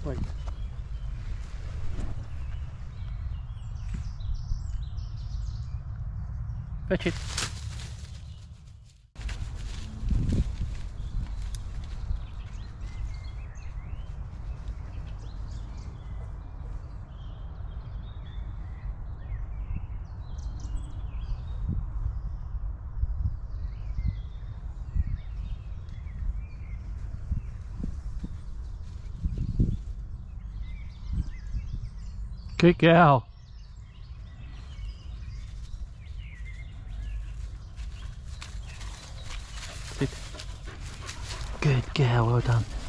Wait. Fetch it. Good gal. Sit. Good gal, well done.